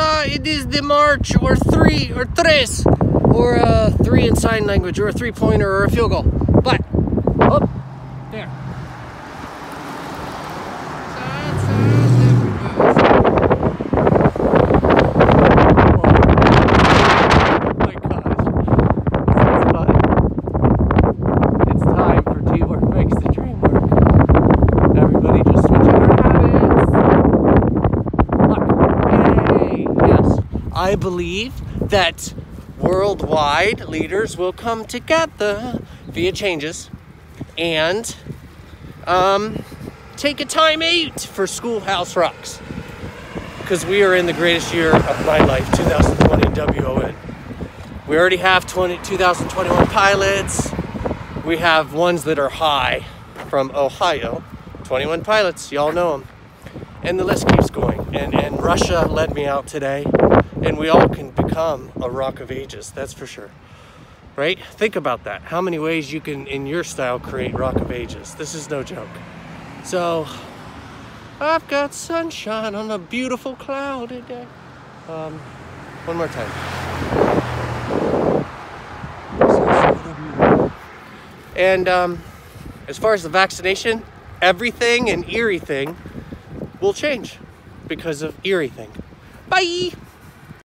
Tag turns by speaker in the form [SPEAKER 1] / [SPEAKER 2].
[SPEAKER 1] it is the march, or three, or tres, or three in sign language, or a three-pointer, or a field goal. But, oh, there. I believe that worldwide leaders will come together via changes and take a time out for Schoolhouse Rocks, because we are in the greatest year of my life, 2020 WON. We already have 2021 pilots. We have ones that are high from Ohio, 21 pilots, y'all know them. And the list keeps going. And Russia led me out today. And we all can become a Rock of Ages, that's for sure. Right? Think about that. How many ways you can, in your style, create Rock of Ages. This is no joke. So, I've got sunshine on a beautiful cloudy day. One more time. And as far as the vaccination, everything and everything will change because of everything. Bye!